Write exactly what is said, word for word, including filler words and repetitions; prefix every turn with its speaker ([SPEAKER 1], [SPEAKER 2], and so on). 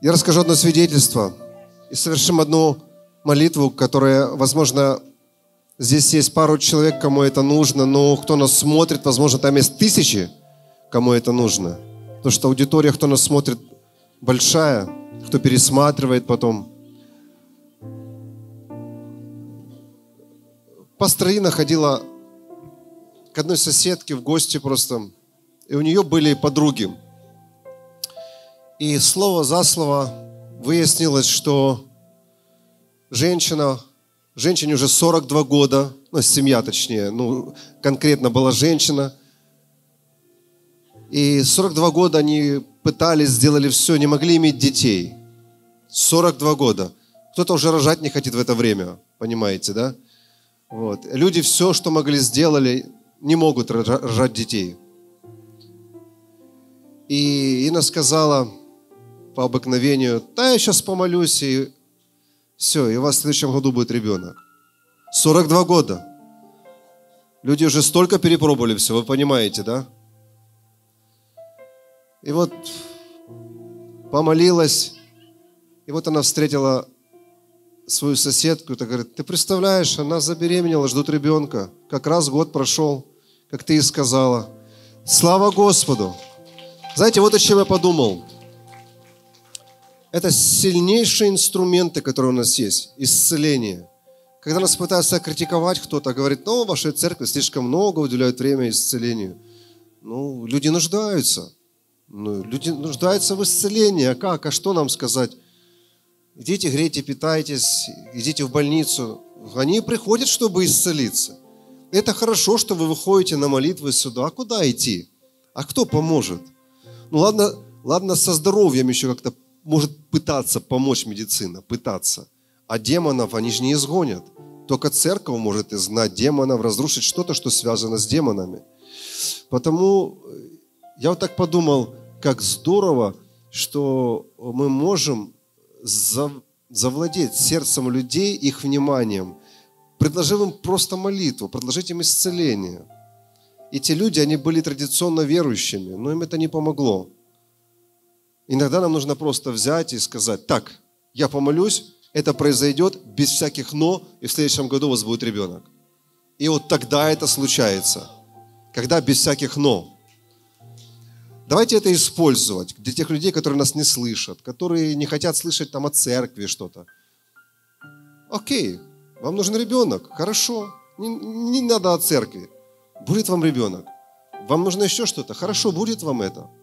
[SPEAKER 1] Я расскажу одно свидетельство и совершим одну молитву, которая, возможно, здесь есть пару человек, кому это нужно, но кто нас смотрит, возможно, там есть тысячи, кому это нужно. Потому что аудитория, кто нас смотрит, большая, кто пересматривает потом. Пастор Инна ходила к одной соседке в гости просто, и у нее были подруги. И слово за слово выяснилось, что женщина, женщине уже сорок два года, ну, семья точнее, ну, конкретно была женщина. И сорок два года они пытались, сделали все, не могли иметь детей. сорок два года. Кто-то уже рожать не хотит в это время, понимаете, да? Вот. Люди все, что могли, сделали, не могут рожать детей. И Инна сказала по обыкновению: да, я сейчас помолюсь, и все, и у вас в следующем году будет ребенок. сорок два года. Люди уже столько перепробовали все, вы понимаете, да? И вот помолилась, и вот она встретила свою соседку, и говорит: ты представляешь, она забеременела, ждут ребенка. Как раз год прошел, как ты и сказала. Слава Господу! Знаете, вот о чем я подумал. Это сильнейшие инструменты, которые у нас есть. Исцеление. Когда нас пытаются критиковать кто-то, говорит: ну, в вашей церкви слишком много уделяют время исцелению. Ну, люди нуждаются. Ну, люди нуждаются в исцелении. А как? А что нам сказать? Идите, грейте, питайтесь, идите в больницу. Они приходят, чтобы исцелиться. Это хорошо, что вы выходите на молитвы сюда. А куда идти? А кто поможет? Ну ладно, ладно, со здоровьем еще как-то может пытаться помочь медицина, пытаться. А демонов они же не изгонят. Только церковь может изгнать демонов, разрушить что-то, что связано с демонами. Потому я вот так подумал, как здорово, что мы можем завладеть сердцем людей, их вниманием, предложив им просто молитву, предложить им исцеление. И те люди, они были традиционно верующими, но им это не помогло. Иногда нам нужно просто взять и сказать: так, я помолюсь, это произойдет без всяких «но», и в следующем году у вас будет ребенок. И вот тогда это случается, когда без всяких «но». Давайте это использовать для тех людей, которые нас не слышат, которые не хотят слышать там о церкви что-то. Окей, вам нужен ребенок, хорошо, не, не надо о церкви. Будет вам ребенок. Вам нужно еще что-то, хорошо, будет вам это.